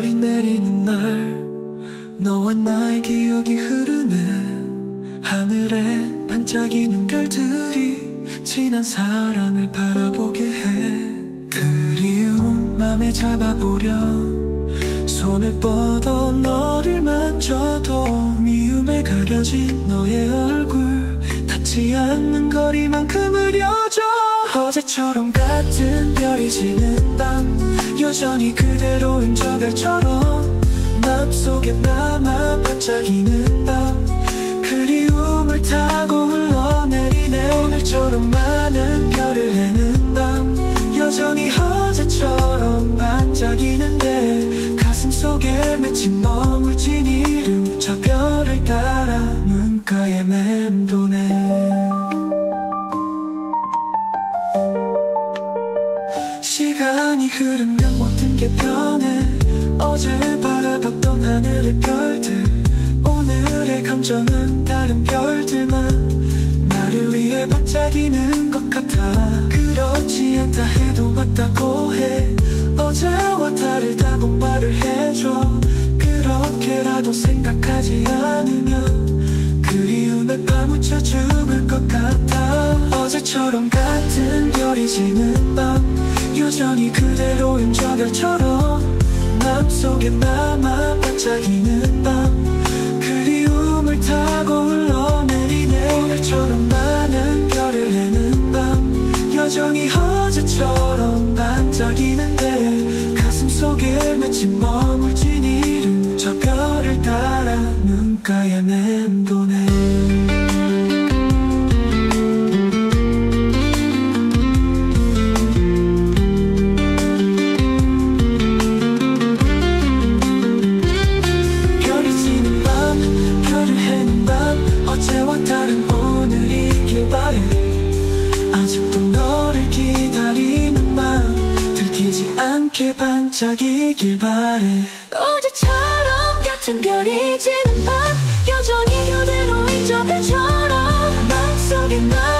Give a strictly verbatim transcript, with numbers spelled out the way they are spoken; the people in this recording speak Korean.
별이 내리는 날 너와 나의 기억이 흐르는 하늘에 반짝이는 별들이 지난 사랑을 바라보게 해. 그리움 맘에 잡아보려 손을 뻗어 너를 만져도 미움에 가려진 너의 얼굴 닿지 않는 거리만큼 흐려져. 어제처럼 같은 별이 지는 밤 여전히 그대로인 저 별처럼 맘속에 남아 반짝이는 밤 그리움을 타고 흘러내리네. 오늘처럼 많은 별을 헤는 밤 여전히 어제처럼 반짝이는데 가슴속에 맺힌 머물진 이름 저 별을 따라 눈가에 맴도네. 시간이 흐르면 모든 게 변해. 어제 바라봤던 하늘의 별들 오늘의 감정은 다른 별들만 나를 위해 반짝이는 것 같아. 그렇지 않다 해도 맞다고 해. 어제와 다르다고 말을 해줘. 그렇게라도 생각하지 않으면 그리움에 파묻혀 죽을 것 같아. 어제처럼 같은 별이 지는 밤 여전히 그대로인 저 별처럼 맘속에 남아 반짝이는 밤 그리움을 타고 흘러내리네. 오늘처럼 많은 별을 헤는 밤 여전히 어제처럼 반짝이는데 가슴속에 맺힌 머물진 이름 저 별을 따라 눈가에 맴도네. 아직도 너를 기다리는 마음 들키지 않게 반짝이길 바래. 어제처럼 같은 별이 지는 밤 여전히 그대로인 저 별처럼 맘속에 나